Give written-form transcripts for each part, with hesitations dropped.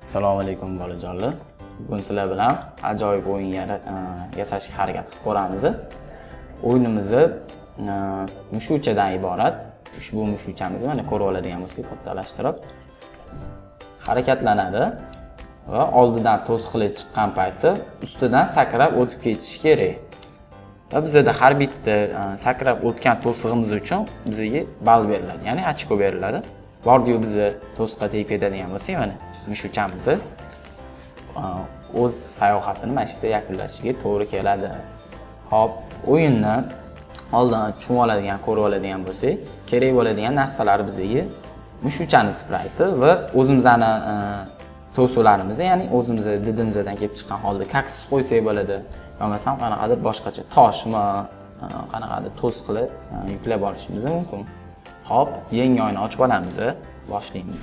Assalomu alaykum bolajonlar. Bugun sizlar bilan ajoyib o'yin yasashga harakat qilib ko'ramiz. O'yinimiz mushukchadan iborat. Ushbu mushukchamizni mana ko'rib oladigan bo'lsak, kattalashtirib harakatlanadi va oldidan to'siqlik chiqqan payti ustidan sakrab o'tib ketish kerak. Va bizda har bitta sakrab o'tgan to'sig'imiz uchun bizga ball beriladi, ya'ni ochko beriladi. Bordiyu bizni to'siqqa tegib ketadigan bo'lsak, mana mushukchamizni o'z sayohatini mana shu yerda yakunlashiga to'g'ri keladi. Hop, o'yinni oldin tushunib oladigan, ko'rib oladigan bo'lsak, kerak bo'ladigan narsalar bizga mushukchani sprayti va o'zimizning to'siqlarimiz, ya'ni o'zimizni didimizdan kelib chiqqan holda kaktus qo'ysak bo'ladi. Yo'qmasam qanaqadir boshqacha toshmi, qanaqadir to'siqlar yuklab olishimiz mumkin. Hop, yangi oyni ochib olamiz, boshlaymiz.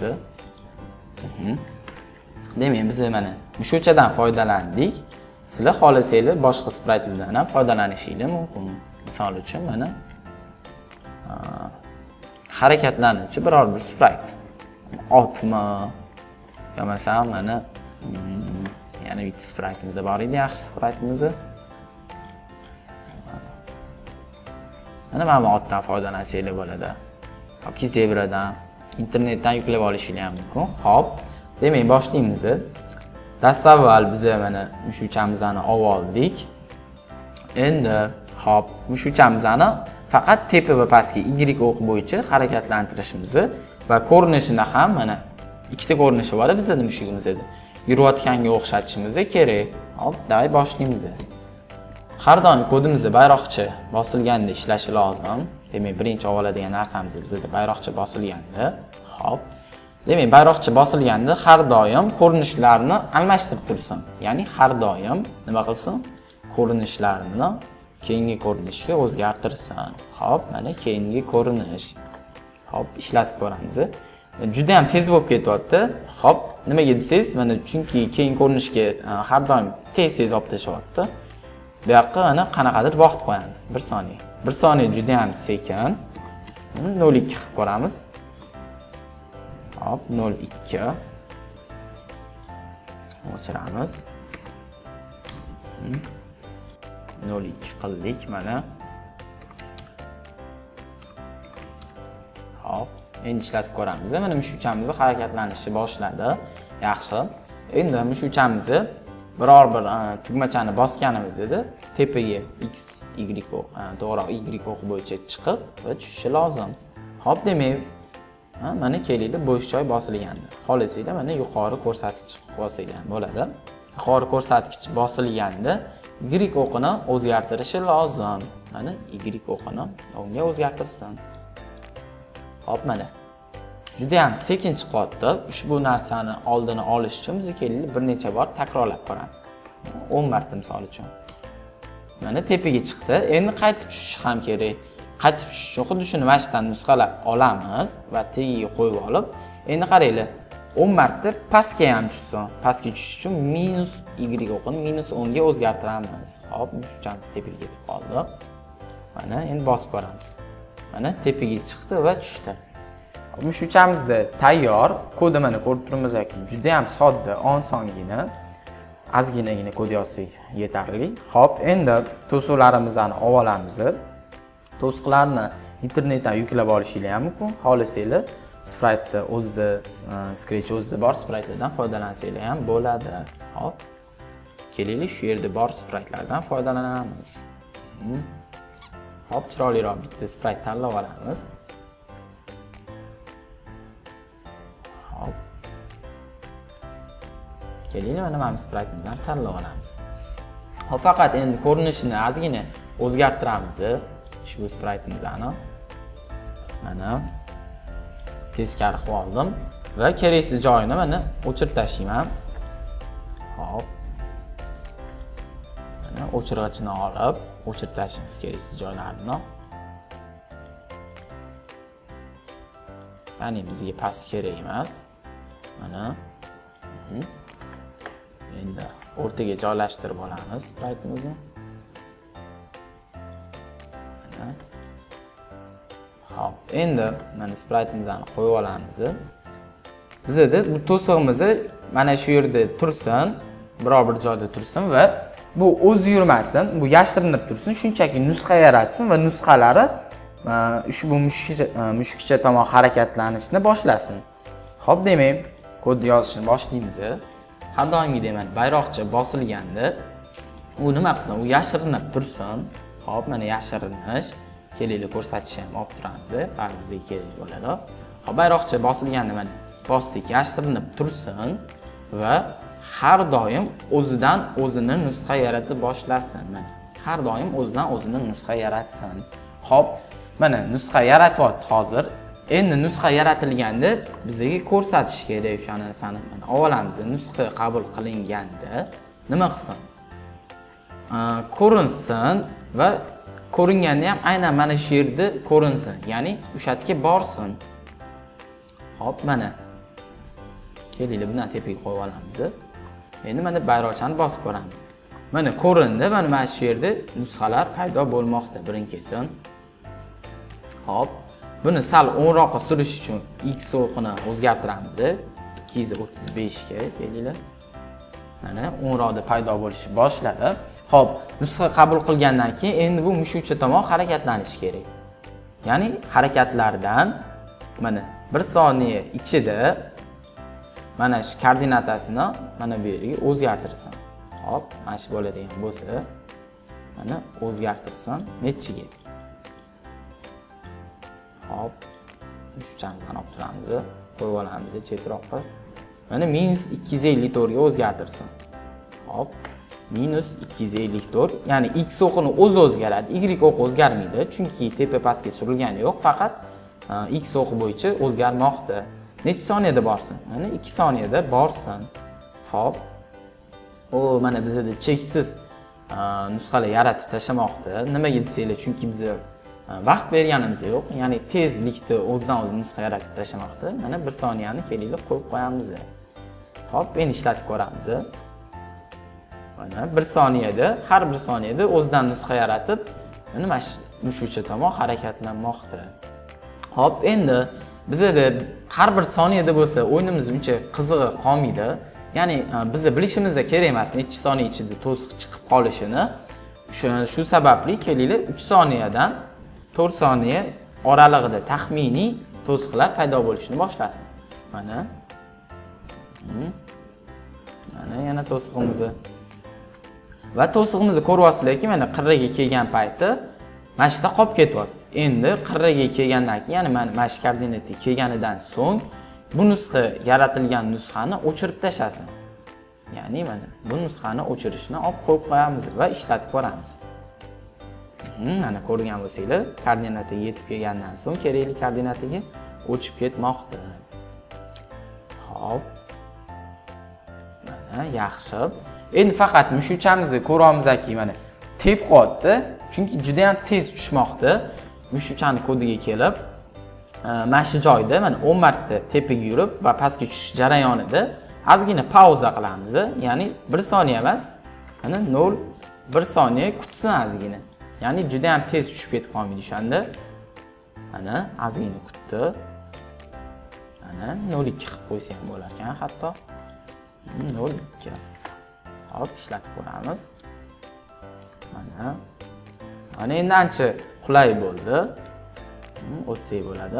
Demak, biz mana mushukchadan foydalandik. Sizlar xohlasanglar boshqa spraytlardan ham foydalanishingiz mumkin. Misol uchun mana harakatlanuvchi biror bir sprayt. Otmi, yo'qmasam mana yana bitta spraytimiz bor edi, yaxshi spraytimiz. Mana otdan foydalansanglar bo'ladi. Yoki zebradan, internetdan yuklab olishingiz ham mumkin. Hop, demak boshlaymiz. Dastavval biz mana mushukchamizni olib oldik. Endi hop, mushukchamizni faqat tepa va pastga Y o'q bo'yicha harakatlantirishimiz va ko'rinishida ham mana ikkita ko'rinishi bor bizda mushugimizda. Yurayotganga o'xshatishimiz kerak. Hop, davay boshlaymiz. Har doim kodimizni bayroqcha bosilganda ishlashi lozim. Demak, birinchi oladigan narsamiz bizda bayroqcha bosilganda. Hop. Demak, bayroqcha bosilganda har doim ko'rinishlarni almashtirib tursin. Ya'ni har doim nima qilsin? Ko'rinishlarni keyingi ko'rinishga o'zgartirsin. Hop, mana keyingi ko'rinish. Hop, ishlatib ko'ramiz. Juda ham tez bo'lib ketyapti. Hop, nimaga desangiz, mana chunki keyingi ko'rinishga har doim tez olib tashyapti. Bu yoqqa mana qanaqadir vaqt qo'yamiz. 1 soniya. 1 soniya juda ham sekin. 0.2 qilib ko'ramiz. Hop, 0.2. O'chiramiz. 0.2 qildik mana. Hop, endi ishlatib ko'ramiz. Mana mushukchamiz harakatlanishi boshladi. Yaxshi. Endi mushukchamizni biror bir tugmachani bosganimizda tepaga X, Y o'q, to'g'ri Y o'q bo'yicha chiqib va tushishi lozim. Hop, demak, mana kelinglar bo'sh joy bosilganda. Xohlasanglar mana yuqori ko'rsatkich bosinglar bo'ladi. Yuqori ko'rsatkich bosilganda Y o'qini o'zgartirishi lozim. Mana Y o'qini unga o'zgartirsin. Hop, mana juda ham sekin chiqyapti. Ushbu narsani oldini olish uchun biz kelinglar bir necha bor takrorlab ko'ramiz. 10 marta misol uchun. Mana tepaga chiqdi. Endi qaytib tushishi ham kerak. Qaytib tushish uchun xuddi shuni mashqdan nusxalab olamiz va tagiga qo'yib olib, endi qaranglar, 10 marta pastga ham tushsin. Pastga tushish uchun minus Y o'qini minus 10 ga o'zgartiramiz. Hop, mushukchamiz tepaga ketib qoldi. Mana endi bosib ko'ramiz. Mana tepaga chiqdi va tushdi. Mushukchamiz tayyor. Kodi mana ko'rib turibmiz ekan. Juda ham sodda, osongina. Ozginagina kod yozsak yetarli. Hop, endi to'siqlarimizni olib olamiz. To'siqlarni internetdan yuklab olishingiz ham mumkin. Xohlasanglar, spraytni o'zida, Scratch o'zida bor spraytlardan foydalansanglar ham bo'ladi. Hop. Kelinglar, shu yerda bor spraytlardan foydalanamiz. Hop, chiroyliroq bitta sprayt tanlab olamiz. Hop. Kelinglar, mana bu spraytlardan tanlab olamiz. Hop, faqat endi ko'rinishini ozgina o'zgartiramiz. Ushbu spraytimizni mana teskari qilib oldim va keraksiz joyini mana o'chirib tashlayman. Hop. Mana o'chirgichni olib, o'chirib tashlaymiz keraksiz joylarini. Ya'ni bizga past kerak emas. Mana. Endi o'rtaga joylashtirib olamiz spraytimizni. Hop, endi mana spraytimizni qo'yib olamiz. Bizda bu to'sig'imizni mana shu yerda tursin, biror bir joyda tursin va bu o'zi yurmasin, bu yashirinib tursin, shunchaki nusxa yaratsin va nusxalari ushbu mushukcha tomon harakatlanishni boshlasin. Xo'p, demak, kodni yozishni boshlaymiz. Har doimgidek mana bayroqcha bosilganda u nima qilsin? U yashirinib tursin. Xo'p, mana yashirinish. Kelinglar ko'rsatishni ham olib turamiz. Baribir bizga kerak bo'ladi. Xo'p, bayroqcha bosilganda mana bosdik, yashirinib tursin va har doim o'zidan o'zini nusxa yaratib boshlasin. Mana har doim o'zidan o'zini nusxa yaratsin. Xo'p, mana nusxa yaratyapti hozir. Endi nusxa yaratilganda bizga ko'rsatish kerak o'sha narsani. Mana olamiz. Nusxa qabul qilinganda nima qilsin? Ko'rinsin va ko'ringanda ham aynan mana shu yerda ko'rinsin. Ya'ni o'sha yerga borsin. Hop, mana kelinglar bundan tepaga qo'yib olamiz. Endi mana bayroqchani bosib ko'ramiz. Mana ko'rindi, mana shu yerda nusxalar paydo bo'lmoqda birin-ketin. Hop, buni sal o'nroqqa surish uchun x o'qini o'zgartiramiz. 235 ga kelinglar. Mana o'nroqda paydo bo'lishni boshladi. Hop, nusxa qabul qilgandan keyin endi bu mushukcha tomon harakatlanishi kerak. Ya'ni harakatlardan mana 1 soniya ichida mana shu koordinatasini mana bu yerga o'zgartirsin. Hop, mana shu bo'ladigan bo'lsa, mana o'zgartirsin nechiga. Hop, mushukchamizni olib turamiz, qo'yib olamiz chetroqqa. Mana -254 ga o'zgartirsin. Hop, -254, ya'ni x o'qini o'zi o'zgaradi, y o'qi o'zgarmaydi, chunki tepa pastga surilgani yo'q, faqat x o'qi bo'yicha o'zgarmoqda. Necha soniyada borsin? Mana 2 soniyada borsin. Hop. O, mana bizda cheksiz nusxalar yaratib tashlamoqda. Nimaga desanglar, chunki biz vaqt berganimiz yo'q, ya'ni tezlikda o'zidan o'zi nusxa yaratib tashlamoqda. Mana 1 soniyani kelinglar qo'yib qo'yamiz. Hop, endi ishlatib ko'ramiz. Mana 1 soniyada, har 1 soniyada o'zidan nusxa yaratib, mana mushukcha tomon harakatlanmoqda. Hop, endi bizda har 1 soniyada bo'lsa, o'yinimiz uncha qizig'i qolmaydi. Ya'ni bizni bilishimiz kerak emas necha soniya ichida to'siq chiqib qolishini. Shu sababli kelinglar 3 soniyadan 4 soniya oralig'ida taxminiy to'siqlar paydo bo'lishni boshlasin. Mana. Mana yana to'siqimiz. Va to'sig'imizni ko'ryapsizlarki, mana qirraga kelgan payti mana shu yerda qolib ketyapti. Endi qirraga kelgandan keyin, ya'ni mana shu koordinatga kelganidan so'ng bu nusxa yaratilgan nusxani o'chirib tashlasin. Ya'ni mana bu nusxani o'chirishni olib qo'yib qo'yamiz va ishlatib ko'ramiz. Mana ko'rgan bo'lsanglar, koordinataga yetib kelgandan so'ng kerakli koordinataga o'chib ketmoqda. Hop. Mana yaxshi. Endi faqat mushukchamizni ko'ramizki, mana tep qotdi, chunki juda ham tez tushmoqda. Mushukchani kodiga kelib, mana shu joyda mana 10 marta tepaga yurib va pastga tushish jarayonida ozgina pauza qilamiz. Ya'ni 1 soniya emas, mana 1 soniya kutsin ozgina. Ya'ni juda ham tez tushib ketib qolmaydi o'shanda. Mana ozgina kutdi. Mana 0.2 qilib qo'ysa ham bo'lar ekan, hatto 0.2. Hop, ishlatib ko'ramiz. Mana endi ancha qulay bo'ldi. O'tsak bo'ladi.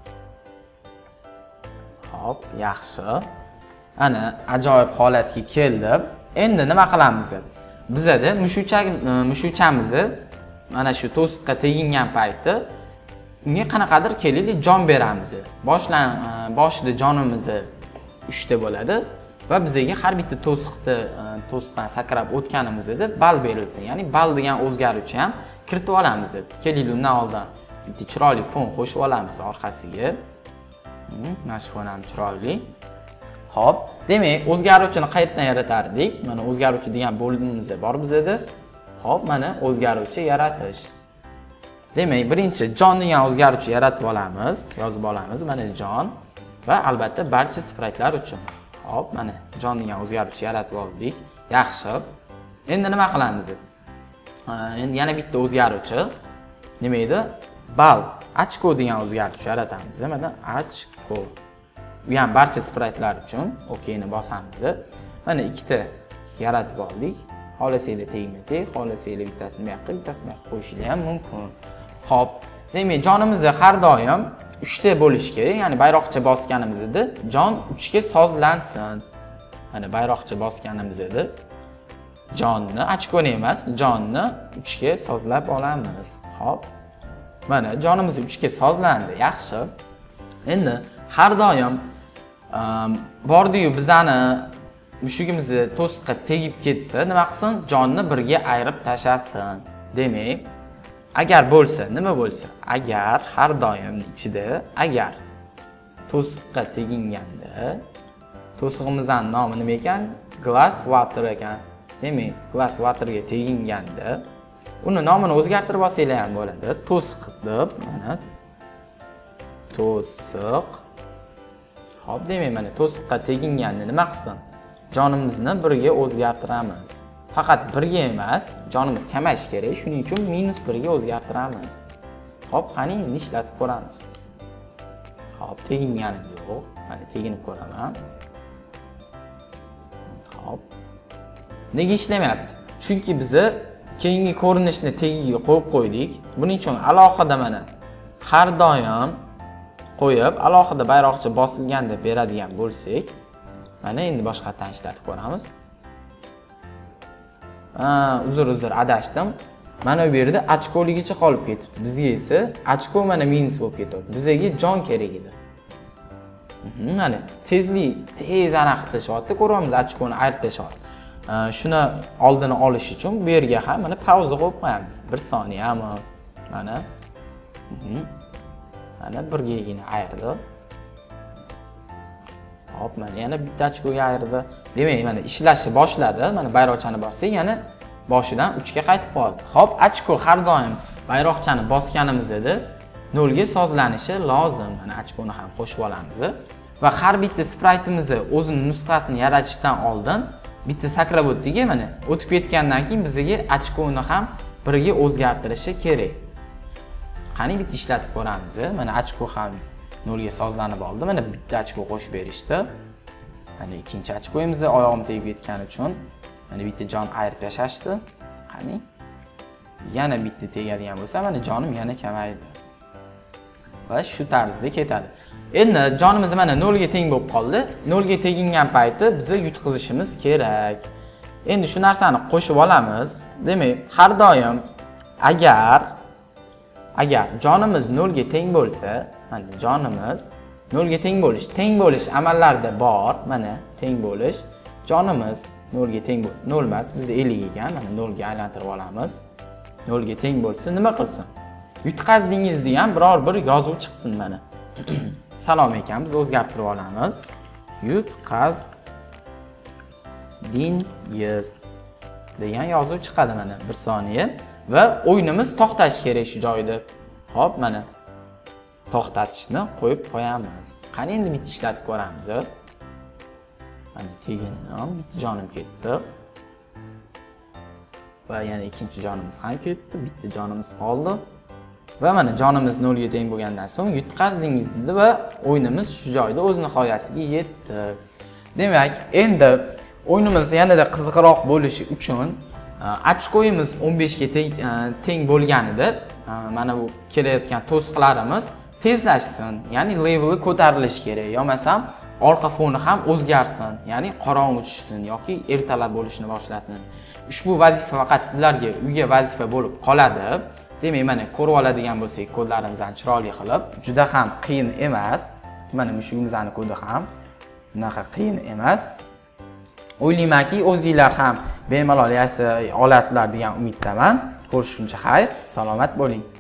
Hop, yaxshi. Ana ajoyib holatga keldi. Endi nima qilamiz? Bizda mushukchamizni mana shu to'siqqa tegingan payti unga qanaqadir kelinglar jon beramiz. Boshida jonimiz 3 ta bo'ladi va bizga har bitta to'siqdan sakrab o'tganimizda ball berilsin. Ya'ni ball degan o'zgaruvchi ham kiritib olamiz. Kelinglar undan oldin bitta chiroyli fon qo'shib olamiz orqasiga. Mana shu fon ham chiroyli. Hop, demak, o'zgaruvchini qayerdan yaratardik? Mana o'zgaruvchi degan bo'limimiz bor bizda. Hop, mana o'zgaruvchi yaratish. Demak, birinchi jon degan o'zgaruvchi yaratib olamiz, yozib olamiz. Mana jon va albatta barcha spraytlar uchun. Hop, mana jon degan o'zgaruvchi yaratib oldik. Yaxshi. Endi nima qilamiz? Endi yana bitta o'zgaruvchi. Nima edi? Ball, ochko degan o'zgaruvchi yaratamiz. Mana ochko. Bu ham barcha spraytlar uchun okeyni bosamiz. Mana ikkita yaratib oldik. Xohlasanglar tegma-teg, xohlasanglar bittasini bu yoqqa, bittasini bu yoqqa qo'yishinglar ham mumkin. Xo'p, demak, jonimizni har doim 3 ta bo'lishi kerak. Ya'ni bayroqcha bosganimizda jon 3 ga sozlansin. Mana bayroqcha bosganimizda jonni, ochkoni emas, jonni 3 ga sozlab olamiz. Xo'p. Mana jonimiz 3 ga sozlandi, yaxshi. Endi har doim bordi-yu bizani mushugimizni to'siqqa tegib ketsa, nima qilsin? Jonni birga ayirib tashlasin. Demak, agar bo'lsa, nima bo'lsa? Agar har doim ichida agar to'siqqa teginganda, to'sig'imizning nomi nima ekan? Glass water ekan. Demak, glass waterga teginganda, uni nomini o'zgartirib olsanglar ham bo'ladi. To'siq deb, mana to'siq. Xo'p, demak, mana to'siqqa teginganda nima qilsin? Jonimizni birga o'zgartiramiz. Faqat birga emas, jonimiz kamayish kerak, shuning uchun -1 ga o'zgartiramiz. Xo'p, qani endi ishlatib ko'ramiz. Xo'p, tegingani yo'q. Mana teginib ko'raman. Xo'p. Nega ishlamayapti? Chunki biz keyingi ko'rinishni tagiga qo'yib qo'ydik. Buning uchun alohida mana har doim qo'yib, alohida bayroqcha bosilgan deb beradigan bo'lsak, mana endi boshqatdan ishlatib ko'ramiz. Uzr adashdim. Mana bu yerda ochkoligicha qolib ketibdi. Bizga esa ochko mana minus bo'lib ketyapti. Bizga jon kerak edi. Mana tezlik tez aniq qilib tashyapti. Ko'ramiz, ochkoni ayirib tashyapti. Shuni oldini olish uchun bu yerga ham mana pauza qo'yib qo'yamiz. 1 soniyami? Mana. Mana birgagina ayirdi. Hop, mana yana bitta ochkoga ayirdi. Demak, mana ishlashni boshladi. Mana bayroqchani bossak, yana boshidan 3 ga qaytib qoldi. Hop, ochko har doim bayroqchani bosganimizda 0 ga sozlanishi lozim. Mana ochkoni ham qo'shib olamiz. Va har bitta spraytimizni o'zining nusxasini yaratishdan oldin bitta sakrab o'tdik-ku, mana o'tib ketgandan keyin bizga ochkoni ham birga o'zgartirishi kerak. Qani bitta ishlatib ko'ramiz. Mana ochko ham 0 ga sozlanib oldi. Mana bitta ochko qo'shib berishdi. Mana ikkinchi ochkoyimiz oyog'im tegib ketgani uchun mana bitta jon ayirib tashashdi. Qani yana bitta tegadigan bo'lsa, mana jonim yana kamaydi. Va shu tarzda ketadi. Endi jonimiz mana 0 ga teng bo'lib qoldi. 0 ga tegingan payti biz yutqizishimiz kerak. Endi shu narsani qo'shib olamiz. Demak, har doim agar jonimiz 0 ga teng bo'lsa, mana jonimiz 0 ga teng bo'lish amallarda bor. Mana teng bo'lish. Jonimiz 0 ga teng 0 emas, bizda 50 ekan. Mana 0 ga aylantirib olamiz. 0 ga teng bo'lsa nima qilsin? Yutqazdingizda ham biror bir yozuv chiqsin mana. Salom ekan, biz o'zgartirib olamiz. Yutqazdingiz degan yozuv chiqadi mana 1 soniya va o'yinimiz to'xtashi kerak shu joyda. Xo'p, mana to'xtatishni qo'yib qo'yamiz. Qani endi bitta ishlatib ko'ramiz. Mana tegindim, bitta jonim ketdi. Va yana ikkinchi jonimiz ham ketdi, bitta jonimiz qoldi. Va mana jonimiz 0 ga teng bo'lgandan so'ng yutqazdingiz dedi va o'yinimiz shu joyda o'z nihoyasiga yetdi. Demak, endi o'yinimiz yanada qiziqroq bo'lishi uchun ochkoyimiz 15 ga teng bo'lganida mana bu kelayotgan to'siqlarimiz tezlashsin, ya'ni leveli ko'tarilishi kerak, yo'masam orqa foni ham o'zgarsin, ya'ni qorong'u tushsin yoki ertalab bo'lishni boshlasin. Ushbu vazifa faqat sizlarga uyga vazifa bo'lib qoladi. Demak, mana ko'rib oladigan bo'lsak, kodlarimizni chiroyli qilib, juda ham qiyin emas. Mana mushugimizning kodi ham bunaqa qiyin emas. O'ylaymanki, o'zingizlar ham bemalol olasizlar degan umiddaman. Ko'rishguncha xayr, salomat bo'ling.